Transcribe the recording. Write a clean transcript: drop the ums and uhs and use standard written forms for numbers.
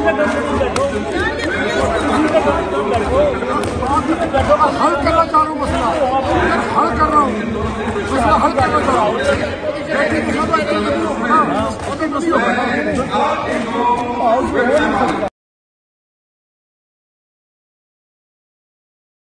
हल करना चाह रहा हूँ मसला, हल कर रहा हूँ मसला, हल करना चाह रहा हूँ।